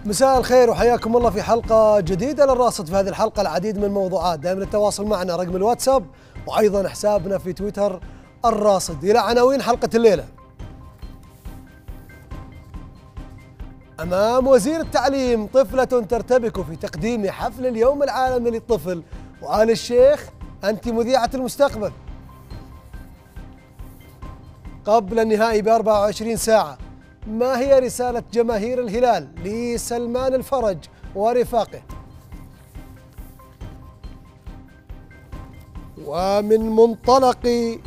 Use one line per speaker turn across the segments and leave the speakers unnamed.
مساء الخير وحياكم الله في حلقة جديدة للراصد. في هذه الحلقة العديد من الموضوعات. دائما التواصل معنا رقم الواتساب وأيضا حسابنا في تويتر الراصد. إلى عناوين حلقة الليلة. أمام وزير التعليم طفلة ترتبك في تقديم حفل اليوم العالمي للطفل، وآل الشيخ أنت مذيعة المستقبل. قبل النهائي ب24 ساعة، ما هي رسالة جماهير الهلال لسلمان الفرج ورفاقه؟ ومن منطلق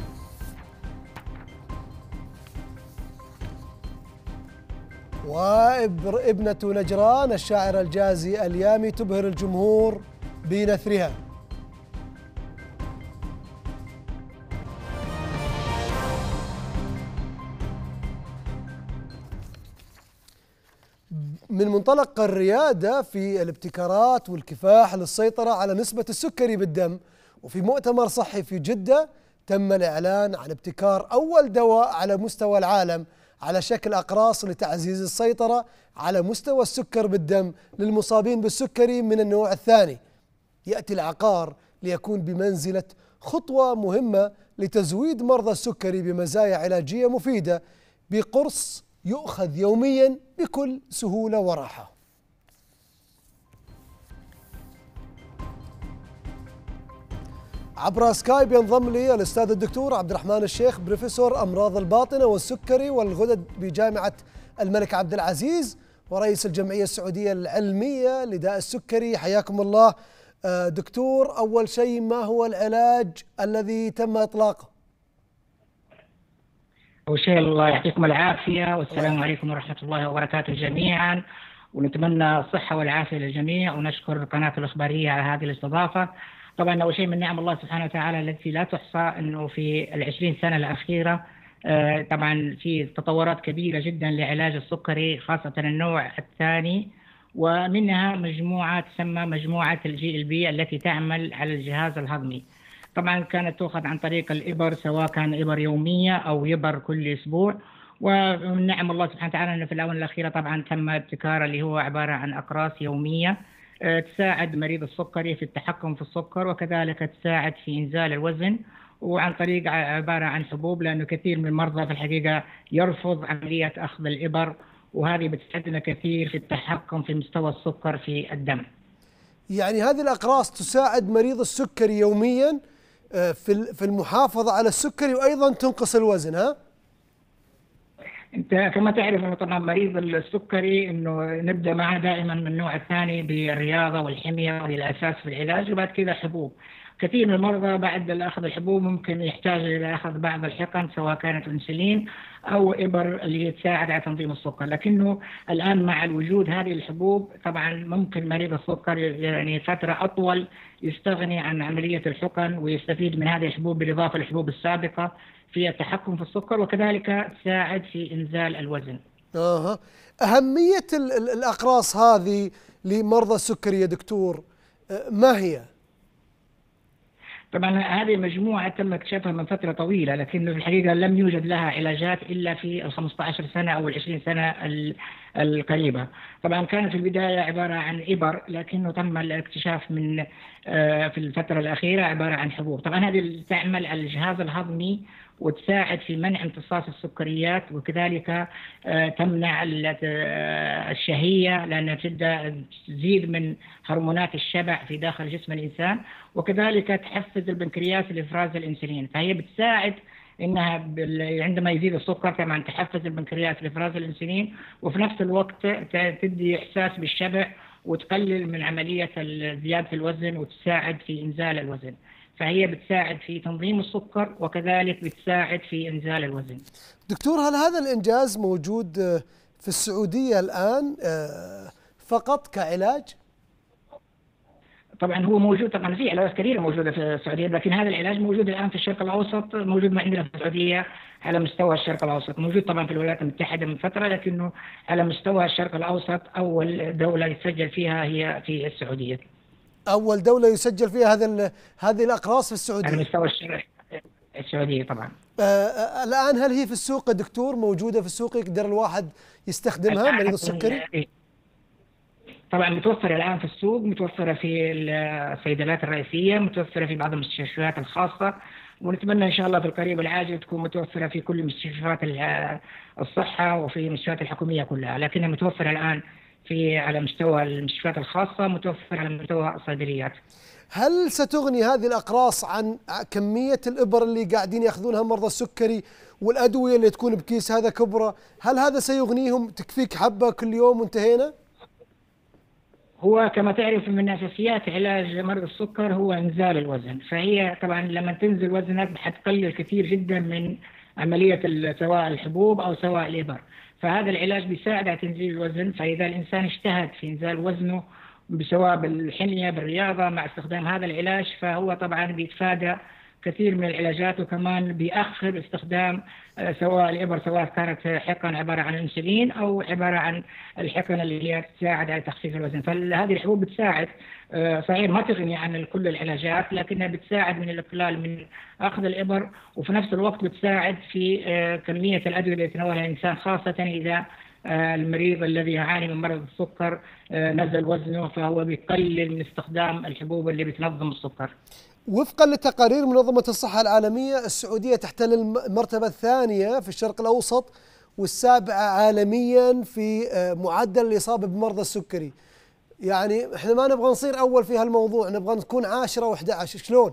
ابنة نجران الشاعر الجازي اليامي تبهر الجمهور بنثرها. من منطلق الريادة في الابتكارات والكفاح للسيطرة على نسبة السكري بالدم، وفي مؤتمر صحي في جدة تم الإعلان عن ابتكار أول دواء على مستوى العالم على شكل أقراص لتعزيز السيطرة على مستوى السكر بالدم للمصابين بالسكري من النوع الثاني. يأتي العقار ليكون بمنزلة خطوة مهمة لتزويد مرضى السكري بمزايا علاجية مفيدة بقرص يؤخذ يوميا بكل سهولة وراحة. عبر سكايب ينضم لي الأستاذ الدكتور عبد الرحمن الشيخ، بروفيسور أمراض الباطنة والسكري والغدد بجامعة الملك عبد العزيز ورئيس الجمعية السعودية العلمية لداء السكري. حياكم الله دكتور. أول شيء، ما هو العلاج الذي تم إطلاقه؟
أول شيء الله يعطيكم العافية والسلام عليكم ورحمة الله وبركاته جميعا، ونتمنى الصحة والعافية للجميع، ونشكر قناة الإخبارية على هذه الاستضافة. طبعا أول شيء من نعم الله سبحانه وتعالى التي لا تحصى أنه في 20 سنة الأخيرة طبعا في تطورات كبيرة جدا لعلاج السكري خاصة النوع الثاني، ومنها مجموعة تسمى مجموعة الGLP التي تعمل على الجهاز الهضمي. طبعا كانت تؤخذ عن طريق الإبر، سواء كان إبر يومية أو إبر كل أسبوع. ومن نعم الله سبحانه وتعالى أنه في الآونة الأخيرة طبعا تم ابتكار اللي هو عبارة عن أقراص يومية تساعد مريض السكري في التحكم في السكر، وكذلك تساعد في إنزال الوزن، وعن طريق عبارة عن حبوب، لأنه كثير من المرضى في الحقيقة يرفض عملية أخذ الإبر، وهذه بتساعدنا كثير في التحكم في مستوى السكر في الدم.
يعني هذه الأقراص تساعد مريض السكري يوميا في المحافظة على السكري وأيضا تنقص الوزن، ها؟
أنت كما تعرف أنه طبعا مريض السكري أنه نبدأ معه دائما من النوع الثاني بالرياضة والحمية، وهي الأساس في العلاج، وبعد كذا حبوب. كثير من المرضى بعد أخذ الحبوب ممكن يحتاج إلى أخذ بعض الحقن، سواء كانت الأنسولين أو إبر اللي تساعد على تنظيم السكر. لكنه الآن مع الوجود هذه الحبوب طبعا ممكن مريض السكر يعني فترة أطول يستغني عن عملية الحقن ويستفيد من هذه الحبوب بالإضافة للحبوب السابقة في التحكم في السكر، وكذلك تساعد في إنزال الوزن.
أهمية الأقراص هذه لمرضى السكري يا دكتور ما هي؟
طبعا هذه مجموعة تم اكتشافها من فترة طويلة، لكن في الحقيقة لم يوجد لها علاجات إلا في 15 سنة أو 20 سنة القريبة. طبعا كانت في البداية عبارة عن إبر، لكنه تم الاكتشاف من في الفترة الأخيرة عبارة عن حبوب. طبعا هذه تعمل على الجهاز الهضمي وتساعد في منع امتصاص السكريات، وكذلك تمنع الشهية لأنها تبدأ تزيد من هرمونات الشبع في داخل جسم الإنسان، وكذلك تحفز البنكرياس لإفراز الأنسولين. فهي بتساعد إنها عندما يزيد السكر طبعا تحفز البنكرياس لإفراز الأنسولين، وفي نفس الوقت تدي إحساس بالشبع وتقلل من عملية زيادة الوزن وتساعد في إنزال الوزن. فهي بتساعد في تنظيم السكر وكذلك بتساعد في إنزال الوزن.
دكتور، هل هذا الإنجاز موجود في السعودية الآن فقط كعلاج؟
طبعا هو موجود، طبعا في علاجات كثيرة موجودة في السعودية، لكن هذا العلاج موجود الآن في الشرق الأوسط، موجود عندنا في السعودية على مستوى الشرق الأوسط. موجود طبعا في الولايات المتحدة من فترة، لكنه على مستوى الشرق الأوسط أول دولة يسجل فيها هي في السعودية.
أول دولة يسجل فيها هذه الأقراص في السعودية
على مستوى السعودية طبعا.
الآن هل هي في السوق يا دكتور، موجودة في السوق يقدر الواحد يستخدمها مريض السكري؟
طبعا متوفرة الآن في السوق، متوفرة في الصيدليات الرئيسية، متوفرة في بعض المستشفيات الخاصة، ونتمنى إن شاء الله في القريب العاجل تكون متوفرة في كل مستشفيات الصحة وفي المستشفيات الحكومية كلها، لكنها متوفرة الآن على مستوى المستشفيات الخاصة، متوفرة على مستوى الصيدليات.
هل ستغني هذه الأقراص عن كمية الإبر اللي قاعدين يأخذونها مرضى السكري والأدوية اللي تكون بكيس هذا كبرى؟ هل هذا سيغنيهم؟ تكفيك حبة كل يوم وانتهينا؟
هو كما تعرف من أساسيات علاج مرض السكر هو إنزال الوزن، فهي طبعا لما تنزل وزنك حتقلل كثير جدا من عملية سواء الحبوب أو سواء الإبر، فهذا العلاج بيساعد على تنزيل الوزن. فإذا الإنسان اجتهد في إنزال وزنه سواء بالحمية بالرياضة مع استخدام هذا العلاج، فهو طبعا بيتفادى كثير من العلاجات، وكمان بيأخر استخدام سواء الإبر، سواء كانت حقن عبارة عن الأنسولين أو عبارة عن الحقن اللي هي تساعد على تخفيف الوزن. فهذه الحبوب بتساعد، صحيح ما تغني عن كل العلاجات، لكنها بتساعد من الإقلال من أخذ الإبر، وفي نفس الوقت بتساعد في كمية الأدوية اللي يتناولها الإنسان، خاصة إذا المريض الذي يعاني من مرض السكر نزل وزنه، فهو بيقلل من استخدام الحبوب اللي بتنظم السكر.
وفقا لتقارير منظمة الصحة العالمية، السعودية تحتل المرتبة الثانية في الشرق الأوسط والسابعة عالميا في معدل الإصابة بمرضى السكري. يعني احنا ما نبغى نصير أول في هالموضوع، نبغى نكون 10 و11. شلون؟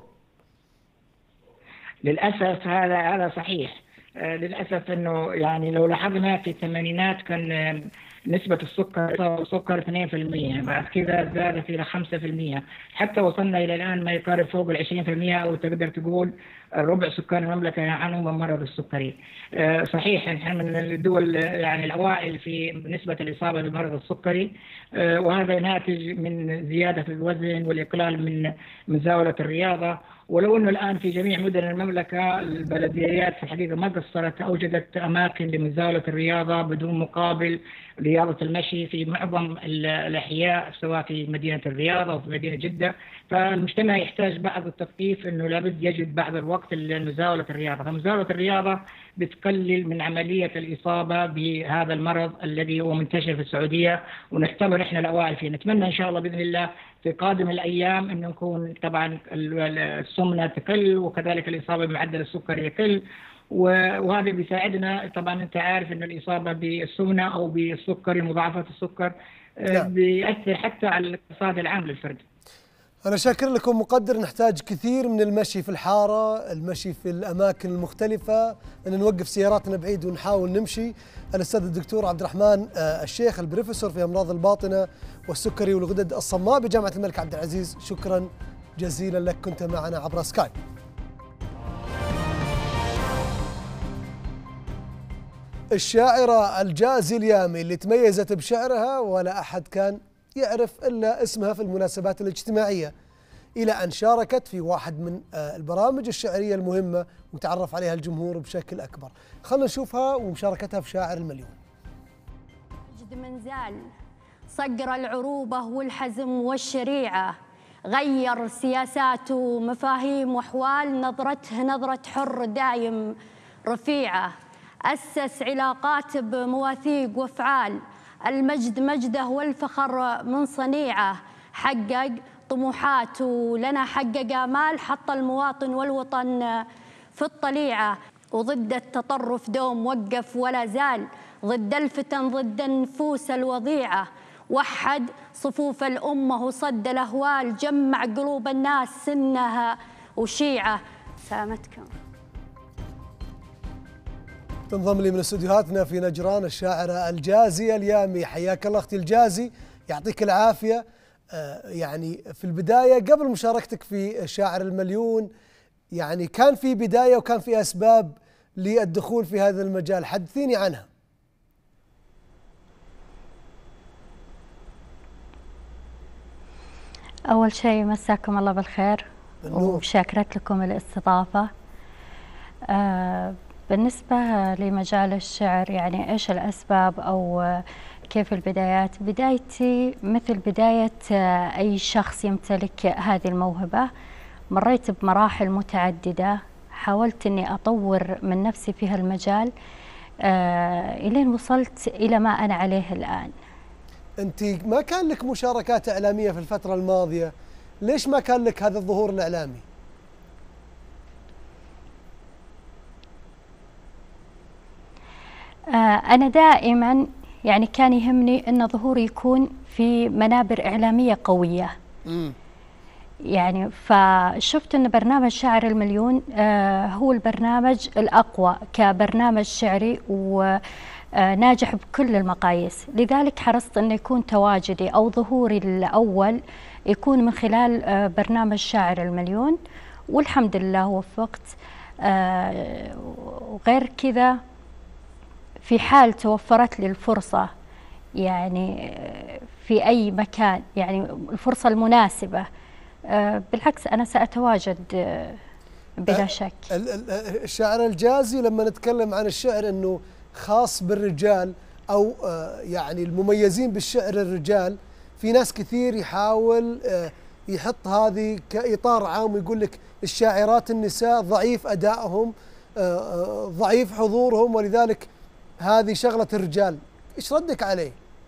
للأسف هذا صحيح. للأسف أنه يعني لو لاحظنا في الثمانينات كان نسبة السكر 2%، بعد كذا زادت إلى 5%، حتى وصلنا إلى الآن ما يقارب فوق 20%، أو تقدر تقول ربع سكان المملكة يعانون من مرض السكري. صحيح نحن من الدول يعني الأوائل في نسبة الإصابة بمرض السكري، وهذا ناتج من زيادة الوزن والإقلال من مزاولة الرياضة. ولو أنه الآن في جميع مدن المملكة البلديات في الحقيقة ما قصرت، أوجدت أماكن لمزاولة الرياضة بدون مقابل، رياضة المشي في معظم الأحياء سواء في مدينة الرياض أو في مدينة جدة. فالمجتمع يحتاج بعض التثقيف أنه لابد يجد بعض الوقت لمزاولة الرياضة، فمزاولة الرياضة بتقلل من عملية الإصابة بهذا المرض الذي هو منتشر في السعودية، ونعتبر إحنا الأوائل فيه. نتمنى إن شاء الله بإذن الله في قادم الأيام أن نكون طبعا السمنة تقل، وكذلك الإصابة بمعدل السكر يقل، وهذا بيساعدنا. طبعا أنت عارف أن الإصابة بالسمنة أو بالسكر مضاعفة السكر بيأثر حتى على الاقتصاد العام للفرد.
أنا شاكر لكم مقدر. نحتاج كثير من المشي في الحارة، المشي في الأماكن المختلفة، أن نوقف سياراتنا بعيد ونحاول نمشي. الأستاذ الدكتور عبد الرحمن الشيخ، البروفيسور في أمراض الباطنة والسكري والغدد الصماء بجامعة الملك عبد العزيز، شكرا جزيلا لك، كنت معنا عبر سكايب. الشاعرة الجازي اليامي اللي تميزت بشعرها ولا أحد كان يعرف إلا اسمها في المناسبات الاجتماعية، إلى أن شاركت في واحد من البرامج الشعرية المهمة وتعرف عليها الجمهور بشكل أكبر. خلنا نشوفها ومشاركتها في شاعر المليون.
مجد منزال صقر العروبة والحزم والشريعة، غير سياسات ومفاهيم وأحوال، نظرته نظرة حر دايم رفيعة، أسس علاقات بمواثيق وأفعال، المجد مجده والفخر من صنيعه، حقق طموحات ولنا حقق آمال، حط المواطن والوطن في الطليعة، وضد التطرف دوم وقف ولا زال، ضد الفتن ضد النفوس الوضيعة، وحد صفوف الأمة وصد الأهوال، جمع قلوب الناس سنها وشيعة. سلامتكم.
تنضم لي من استديوهاتنا في نجران الشاعرة الجازي اليامي. حياك الله أختي الجازي، يعطيك العافية. يعني في البداية قبل مشاركتك في شاعر المليون، يعني كان في بداية وكان في أسباب للدخول في هذا المجال، حدثيني عنها.
أول شيء مساكم الله بالخير وشاكرت لكم الاستضافة. بالنسبة لمجال الشعر، يعني إيش الأسباب أو كيف البدايات؟ بدايتي مثل بداية أي شخص يمتلك هذه الموهبة، مريت بمراحل متعددة، حاولت أني أطور من نفسي في هالمجال إلين وصلت إلى ما أنا عليه الآن.
أنت ما كان لك مشاركات إعلامية في الفترة الماضية، ليش ما كان لك هذا الظهور الإعلامي؟
أنا دائما يعني كان يهمني أن ظهوري يكون في منابر إعلامية قوية. يعني فشفت أن برنامج شاعر المليون هو البرنامج الأقوى كبرنامج شعري وناجح بكل المقاييس، لذلك حرصت أن يكون تواجدي أو ظهوري الأول يكون من خلال برنامج شاعر المليون، والحمد لله وفقت. وغير كذا في حال توفرت لي الفرصة يعني في أي مكان، يعني الفرصة المناسبة، بالعكس أنا سأتواجد بلا شك.
الشاعر الجازي لما نتكلم عن الشعر أنه خاص بالرجال أو يعني المميزين بالشعر الرجال، في ناس كثير يحاول يحط هذه كإطار عام ويقول لك الشاعرات النساء ضعيف أدائهم، ضعيف حضورهم، ولذلك هذه شغلة الرجال. إيش ردك عليه؟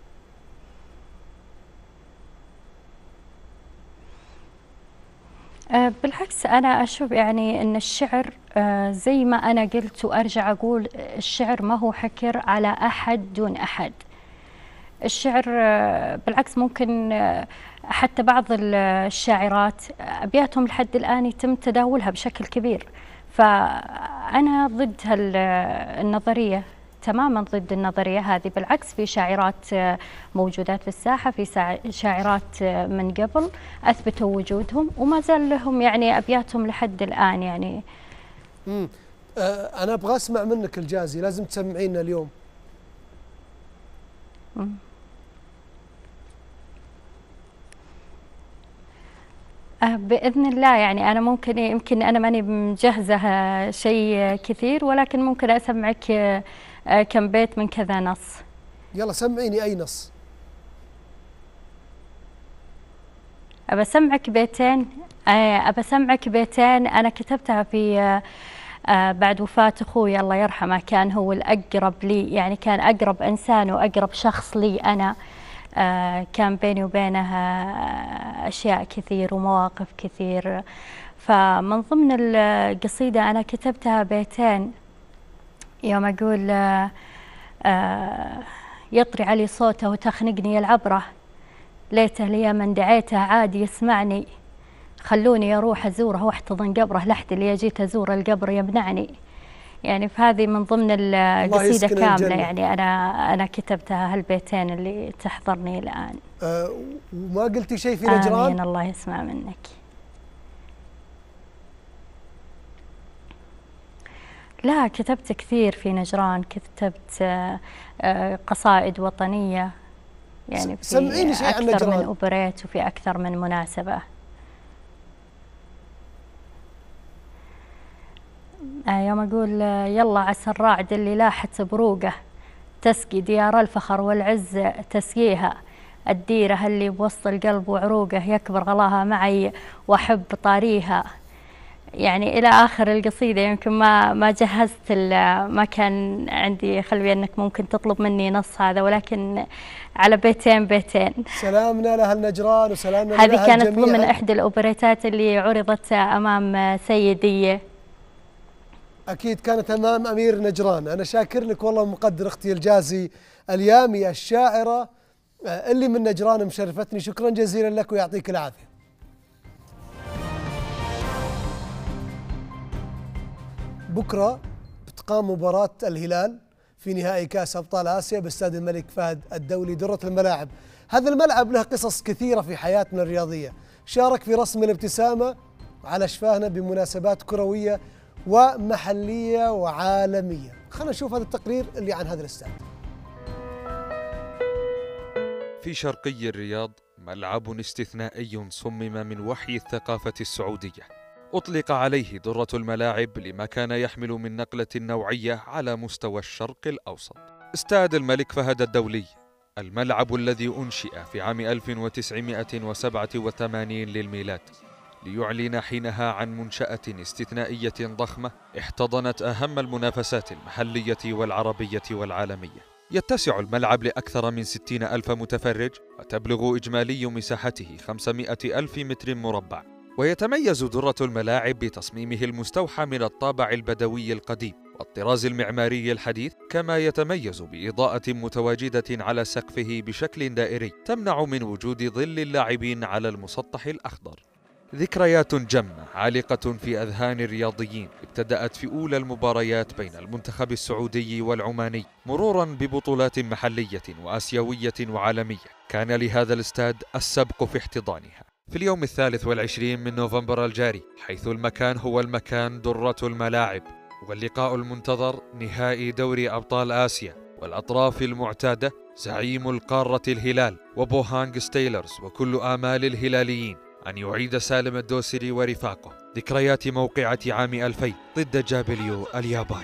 بالعكس أنا أشوف يعني أن الشعر زي ما أنا قلت وأرجع أقول، الشعر ما هو حكر على أحد دون أحد. الشعر بالعكس ممكن حتى بعض الشاعرات أبياتهم لحد الآن يتم تداولها بشكل كبير، فأنا ضد النظرية تماما، ضد النظرية هذه. بالعكس في شاعرات موجودات في الساحة، في شاعرات من قبل أثبتوا وجودهم وما زال لهم يعني أبياتهم لحد الآن يعني.
أنا أبغى أسمع منك الجازي، لازم تسمعينا اليوم.
بإذن الله يعني أنا يمكن أنا ماني مجهزة شيء كثير، ولكن ممكن أسمعك كم بيت من كذا نص.
يلا سمعيني أي نص.
أبى أسمعك بيتين أنا كتبتها في بعد وفاة أخوي الله يرحمه، كان هو الأقرب لي، يعني كان أقرب إنسان وأقرب شخص لي أنا. كان بيني وبينه أشياء كثير ومواقف كثير، فمن ضمن القصيدة أنا كتبتها بيتين يوم أقول يطري علي صوته وتخنقني العبرة، ليته لي من دعيته عادي يسمعني، خلوني أروح أزوره واحتضن قبره، لحد اللي جيت أزور القبر يمنعني. يعني فهذه من ضمن القصيدة كاملة يعني أنا كتبتها هالبيتين اللي تحضرني الآن.
وما قلتي شيء في نجران؟
آمين، الله يسمع منك. لا كتبت كثير في نجران، كتبت قصائد وطنية يعني
سمعيني شيء عن نجران.
أكثر من أوبريت وفي أكثر من مناسبة. يوم أقول يلا عسى الراعد اللي لاحت بروقه، تسقي ديار الفخر والعز تسقيها، الديرة اللي بوسط القلب وعروقه، يكبر غلاها معي وأحب طاريها. يعني إلى آخر القصيدة. يمكن ما جهزت، ما كان عندي خلفية أنك ممكن تطلب مني نص هذا، ولكن على بيتين.
سلامنا لأهل نجران وسلامنا لأهل
هذه كانت
جميعاً.
ضمن إحدى الأوبريتات اللي عرضت أمام سيدية.
أكيد كانت أمام أمير نجران. أنا شاكر لك والله ومقدر أختي الجازي اليامي الشاعرة اللي من نجران، مشرفتني. شكرا جزيلا لك ويعطيك العافية. بكرة بتقام مباراة الهلال في نهائي كأس أبطال آسيا باستاد الملك فهد الدولي درة الملاعب. هذا الملعب له قصص كثيرة في حياتنا الرياضية، شارك في رسم الابتسامة على شفاهنا بمناسبات كروية ومحلية وعالمية. خلينا نشوف هذا التقرير اللي عن هذا الاستاد.
في شرقي الرياض ملعب استثنائي صمم من وحي الثقافة السعودية، أطلق عليه درة الملاعب لما كان يحمل من نقلة نوعية على مستوى الشرق الأوسط. استاد الملك فهد الدولي، الملعب الذي أنشئ في عام 1987 للميلاد ليعلن حينها عن منشأة استثنائية ضخمة احتضنت أهم المنافسات المحلية والعربية والعالمية. يتسع الملعب لأكثر من 60,000 متفرج، وتبلغ إجمالي مساحته 500,000 متر مربع. ويتميز درة الملاعب بتصميمه المستوحى من الطابع البدوي القديم والطراز المعماري الحديث، كما يتميز بإضاءة متواجدة على سقفه بشكل دائري تمنع من وجود ظل اللاعبين على المسطح الأخضر. ذكريات جمة عالقة في أذهان الرياضيين ابتدأت في أولى المباريات بين المنتخب السعودي والعماني، مرورا ببطولات محلية وآسيوية وعالمية. كان لهذا الاستاد السبق في احتضانها في اليوم 23 من نوفمبر الجاري، حيث المكان هو المكان درة الملاعب، واللقاء المنتظر نهائي دوري أبطال آسيا، والأطراف المعتادة زعيم القارة الهلال وبوهانغ ستيلرز، وكل آمال الهلاليين أن يعيد سالم الدوسري ورفاقه ذكريات موقعة عام 2000 ضد جابليو الياباني.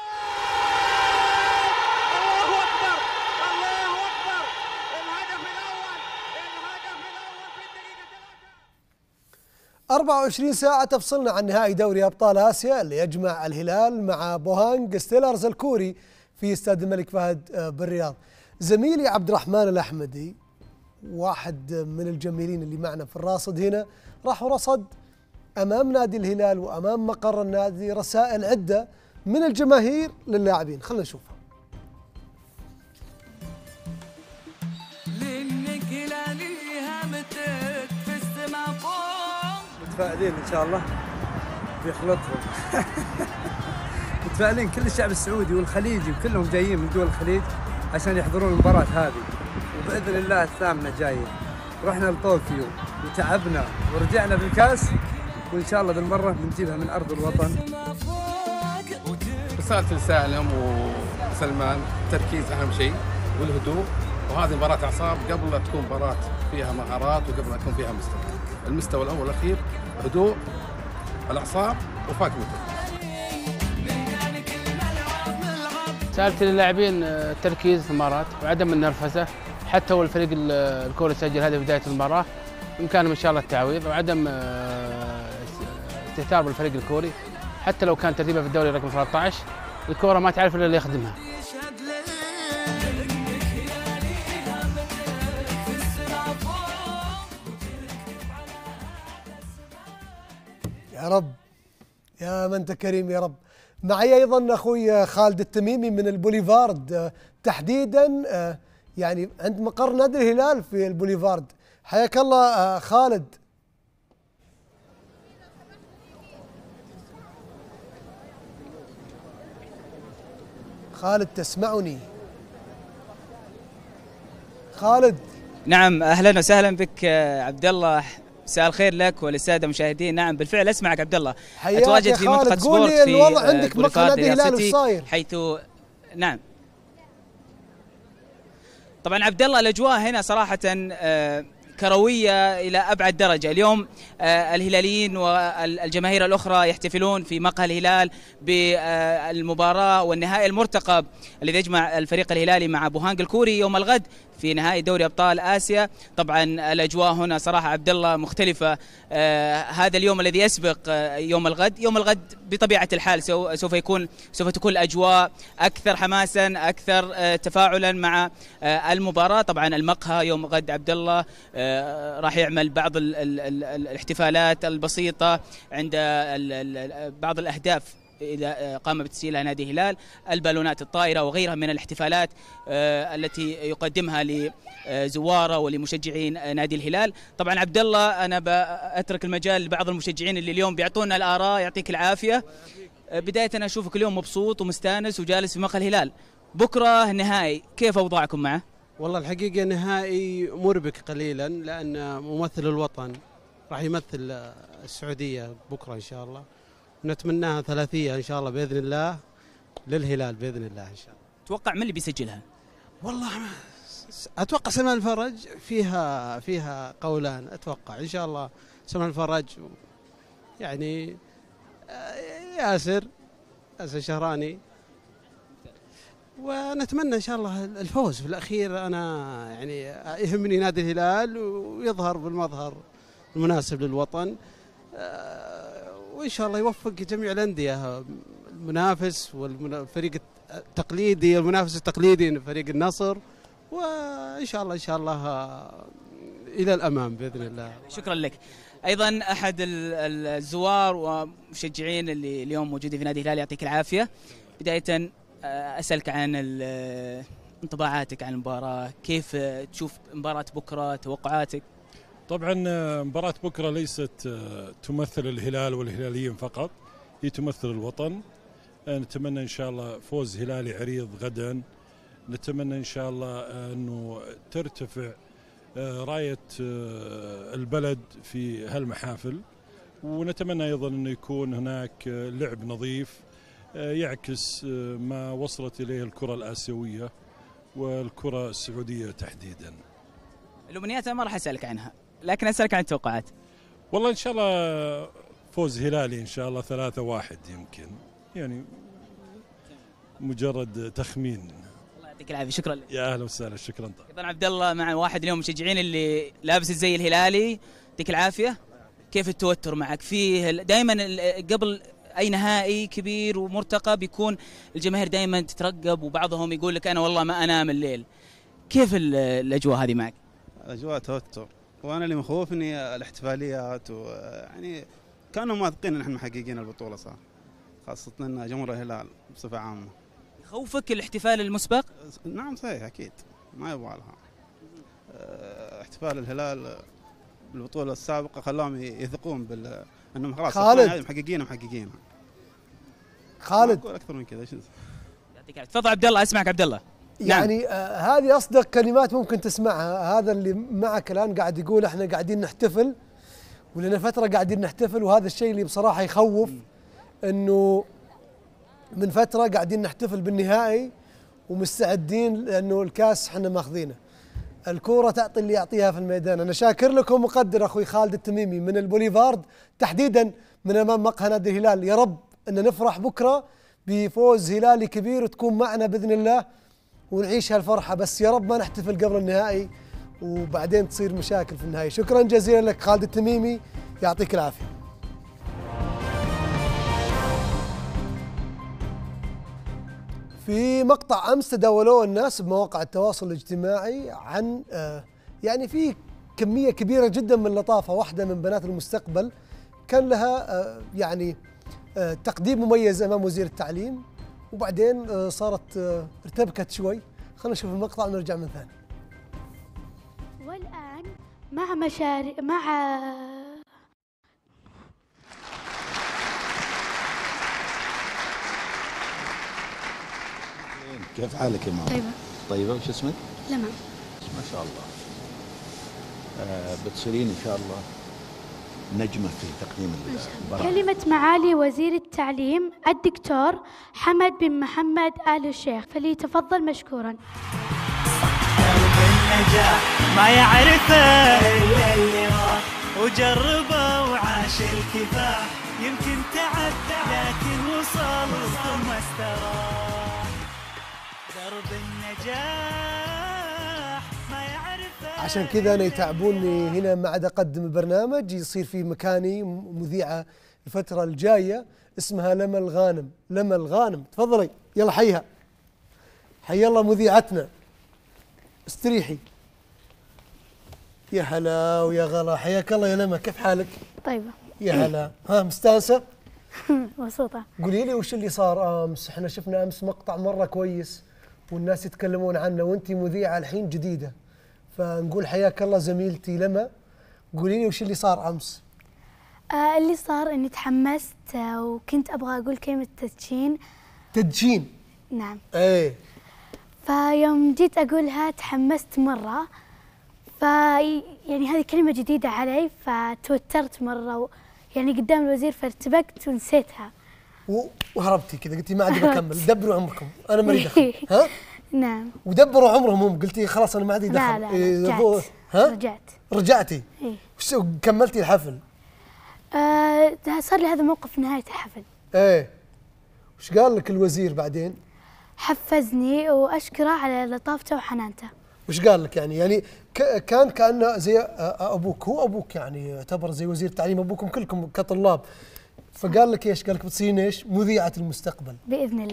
24 ساعة تفصلنا عن نهائي دوري أبطال آسيا اللي يجمع الهلال مع بوهانغ ستيلرز الكوري في استاد الملك فهد بالرياض. زميلي عبد الرحمن الأحمدي واحد من الجميلين اللي معنا في الراصد هنا راح ورصد أمام نادي الهلال وأمام مقر النادي رسائل عدة من الجماهير للاعبين، خلنا نشوفها.
متفائلين إن شاء الله بيخلطهم. متفائلين كل الشعب السعودي والخليجي وكلهم جايين من دول الخليج عشان يحضرون المباراة هذه، وبإذن الله الثامنة جاية. رحنا لطوكيو وتعبنا ورجعنا بالكاس، وإن شاء الله بالمرة بنجيبها من أرض الوطن.
رسالة لسالم وسلمان التركيز أهم شيء والهدوء، وهذه مباراة أعصاب قبل لا تكون مباراة فيها مهارات وقبل لا تكون فيها مستوى. المستوى الأول والأخير هدوء الأعصاب وفاكمته.
سألت للاعبين التركيز في المباراة وعدم النرفزة، حتى هو الفريق الكوري سجل هدف بداية المباراة، بإمكانهم إن شاء الله التعويض، وعدم استهتار بالفريق الكوري، حتى لو كان ترتيبه في الدوري رقم 13 الكورة ما تعرف إلا اللي يخدمها.
يا رب يا من انت كريم يا رب. معي ايضا اخوي خالد التميمي من البوليفارد تحديدا، يعني عند مقر نادي الهلال في البوليفارد. حياك الله خالد. خالد تسمعني؟ خالد.
نعم اهلا وسهلا بك عبد الله، مساء الخير لك وللساده المشاهدين. نعم بالفعل اسمعك عبد الله، اتواجد في منطقه سبورت في
الوضع عندك مقر نادي الهلال وش صاير؟
حيث نعم طبعا عبد الله الاجواء هنا صراحه كرويه الى ابعد درجه. اليوم الهلاليين والجماهير الاخرى يحتفلون في مقهى الهلال بالمباراه والنهائي المرتقب الذي يجمع الفريق الهلالي مع بوهانغ الكوري يوم الغد في نهائي دوري ابطال اسيا. طبعا الاجواء هنا صراحه عبد الله مختلفه. هذا اليوم الذي يسبق يوم الغد، يوم الغد بطبيعه الحال سوف تكون الاجواء اكثر حماسا، اكثر تفاعلا مع المباراه. طبعا المقهى يوم غد عبد الله راح يعمل بعض الاحتفالات البسيطه عند بعض الاهداف إذا قام بتسجيلها نادي الهلال، البالونات الطائرة وغيرها من الاحتفالات التي يقدمها لزواره ولمشجعين نادي الهلال. طبعا عبد الله أنا بأترك المجال لبعض المشجعين اللي اليوم بيعطونا الآراء، يعطيك العافية. بداية أنا أشوفك اليوم مبسوط ومستانس وجالس في مقهى الهلال، بكرة نهائي، كيف أوضاعكم معه؟
والله الحقيقة نهائي مربك قليلا، لأن ممثل الوطن راح يمثل السعودية بكرة إن شاء الله، نتمناها ثلاثية إن شاء الله بإذن الله للهلال بإذن الله إن شاء الله.
توقع من اللي بيسجلها؟
والله أتوقع سلمان الفرج، فيها قولان، أتوقع إن شاء الله سلمان الفرج يعني ياسر شهراني، ونتمنى إن شاء الله الفوز في الأخير. أنا يعني يهمني نادي الهلال ويظهر بالمظهر المناسب للوطن، وإن شاء الله يوفق جميع الأندية المنافس والفريق التقليدي، المنافس التقليدي فريق النصر، وإن شاء الله إلى الأمام بإذن الله.
شكرا لك. ايضا احد الزوار ومشجعين اللي اليوم موجودين في نادي الهلال، يعطيك العافيه. بدايه اسالك عن انطباعاتك عن المباراه، كيف تشوف مباراه بكره، توقعاتك؟
طبعا مباراه بكره ليست تمثل الهلال والهلاليين فقط، هي تمثل الوطن. نتمنى ان شاء الله فوز هلالي عريض غدا، نتمنى ان شاء الله انه ترتفع راية البلد في هالمحافل، ونتمنى أيضا أنه يكون هناك لعب نظيف يعكس ما وصلت إليه الكرة الآسيوية والكرة السعودية تحديدا.
الأمنيات أنا ما راح أسألك عنها، لكن أسألك عن التوقعات.
والله إن شاء الله فوز هلالي إن شاء الله 3-1 يمكن، يعني مجرد تخمين.
يعطيك العافيه، شكرا لك.
يا اهلا وسهلا، شكرا.
ايضا عبد الله مع واحد اليوم مشجعين اللي لابس الزي الهلالي، يعطيك العافيه. كيف التوتر معك؟ فيه دائما قبل اي نهائي كبير ومرتقب بيكون الجماهير دائما تترقب، وبعضهم يقول لك انا والله ما انام الليل. كيف الاجواء هذه معك؟
اجواء توتر، وانا اللي مخوفني الاحتفاليات، ويعني كانوا واثقين ان احنا محققين البطوله صح، خاصه ان جمهور الهلال بصفه عامه.
يخوفك الاحتفال المسبق؟
نعم صحيح اكيد، ما يبغى لها. احتفال الهلال بالبطوله السابقه خلاهم يثقون انهم خلاص محققين.
خالد
اقول اكثر من كذا.
يعطيك العافيه. تفضل عبد الله، اسمعك عبد الله.
يعني هذه اصدق كلمات ممكن تسمعها. هذا اللي معك الان قاعد يقول احنا قاعدين نحتفل، ولنا فتره قاعدين نحتفل، وهذا الشيء اللي بصراحه يخوف، انه من فترة قاعدين نحتفل بالنهائي ومستعدين لأنه الكاس احنا ماخذينه. الكورة تعطي اللي يعطيها في الميدان. أنا شاكر لكم ومقدر أخوي خالد التميمي من البوليفارد تحديدا من أمام مقهى نادي الهلال. يا رب أن نفرح بكرة بفوز هلالي كبير وتكون معنا بإذن الله ونعيش هالفرحة، بس يا رب ما نحتفل قبل النهائي وبعدين تصير مشاكل في النهائي. شكرا جزيلا لك خالد التميمي، يعطيك العافية. في مقطع أمس تداولوه الناس بمواقع التواصل الاجتماعي عن يعني في كمية كبيرة جدا من اللطافة. واحدة من بنات المستقبل كان لها يعني تقديم مميز أمام وزير التعليم، وبعدين صارت ارتبكت شوي. خلينا نشوف المقطع ونرجع من ثاني.
والآن مع
كيف حالك يا ماما؟
طيبة.
طيبة، وش اسمك؟
لمى.
ما شاء الله. بتصيرين إن شاء الله نجمة في تقديم البرامج.
كلمة معالي وزير التعليم الدكتور حمد بن محمد آل الشيخ، فليتفضل مشكورا.
درب النجاح ما يعرفه إلا اللي راح وجربه وعاش الكفاح، يمكن تعدى لكن وصل ثم استراح. درب النجاح ما يعرفه.
عشان كذا أنا يتعبوني هنا ما عاد أقدم البرنامج، يصير في مكاني مذيعة الفترة الجاية اسمها لمى الغانم. لمى الغانم تفضلي، يلا حيها. حي الله مذيعتنا، استريحي. يا هلا ويا غلا، حياك الله يا لمى، كيف حالك؟
طيبة.
يا هلا. ها مستانسة؟
مبسوطة.
قولي لي وش اللي صار أمس؟ احنا شفنا أمس مقطع مرة كويس والناس يتكلمون عنه، وانتي مذيعة الحين جديدة، فنقول حياك الله زميلتي لمى. قولي لي وش اللي صار أمس؟
اللي صار إني تحمست وكنت أبغى أقول كلمة تدشين.
تدشين؟
نعم.
ايه.
فيوم جيت أقولها تحمست مرة، يعني هذه كلمة جديدة علي، فتوترت مرة يعني قدام الوزير، فارتبكت ونسيتها.
وهربتي كذا، قلتي ما عاد بكمل. دبروا عمركم، أنا مالي دخل. ها؟
نعم.
ودبروا عمرهم هم، قلتي خلاص أنا ما عاد دخل.
لا رجعت.
ها؟
رجعتي؟
إيه. كملتي الحفل؟
صار لي هذا موقف نهاية الحفل.
ايه. وش قال لك الوزير بعدين؟
حفزني وأشكره على لطافته وحنانته.
وش قال لك يعني كان كأنه زي أبوك، هو أبوك يعني يعتبر زي وزير التعليم، أبوكم كلكم كطلاب. فقال لك إيش؟ قال لك بتصيرين إيش؟ مذيعة المستقبل.
بإذن الله.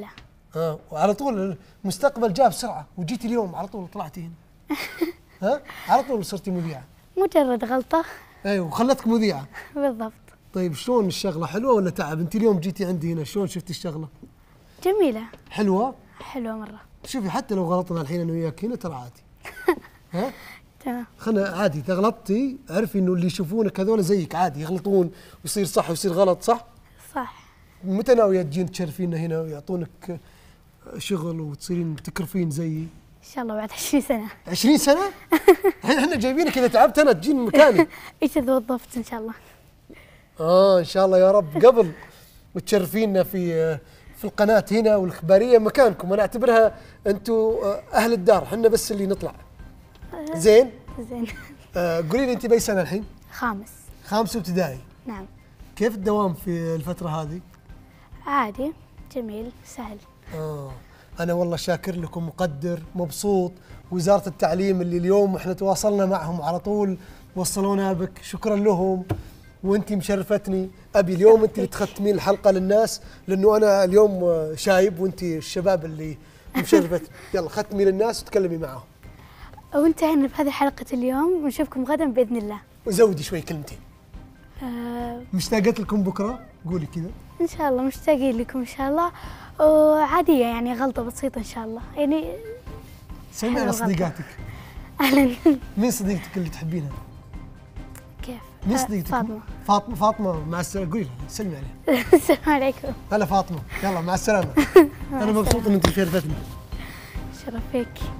وعلى طول المستقبل جاء بسرعه وجيتي اليوم على طول طلعتي هنا. ها على طول صرتي مذيعه.
مجرد غلطة.
ايوه وخلتك مذيعه.
بالضبط.
طيب شلون الشغله، حلوه ولا تعب؟ انت اليوم جيتي عندي هنا، شلون شفتي الشغله؟
جميلة.
حلوه؟
حلوة مرة.
شوفي حتى لو غلطنا الحين انا وياك هنا ترى عادي. ها؟
تمام.
خلنا عادي، اذا غلطتي اعرفي انه اللي يشوفونك هذول زيك عادي يغلطون ويصير صح ويصير غلط، صح؟
صح.
متى ناوية تجين تشرفينا هنا ويعطونك شغل وتصيرين تكرفين زيي؟
ان شاء الله بعد 20 سنة.
20 سنة؟ الحين احنا جايبينك اذا تعبت انا تجين مكاني.
اذا توظفت ان شاء الله.
ان شاء الله يا رب قبل وتشرفينا في القناة هنا والإخبارية مكانكم، انا اعتبرها انتم اهل الدار، احنا بس اللي نطلع. زين؟
زين.
قولي لي انت باي سنة الحين؟ خامسة ابتدائي.
نعم.
كيف الدوام في الفترة هذه؟
عادي، جميل، سهل.
أنا والله شاكر لكم، مقدر، مبسوط. وزارة التعليم اللي اليوم احنا تواصلنا معهم على طول وصلونا بك، شكرا لهم. وانتي مشرفتني. ابي اليوم انت اللي تختمين الحلقة للناس، لانه انا اليوم شايب وانتي الشباب اللي مشرفتني. يلا ختمي للناس وتكلمي معهم.
وانتهينا بهذه حلقة اليوم، ونشوفكم غدا بإذن الله.
وزودي شوي كلمتين. مشتاقت لكم بكرة؟ قولي كذا.
ان شاء الله مشتاقين لكم ان شاء الله، وعادية يعني غلطة بسيطة ان شاء الله يعني.
سلمي على صديقاتك.
اهلا.
مين صديقتك اللي تحبينها؟
كيف؟
مين صديقتك؟ فاطمة مع السلامة، قولي لها سلمي عليها.
السلام عليكم.
هلا فاطمة، يلا مع السلامة. أنا مبسوط إن أنت شرفتني.
شرف فيك.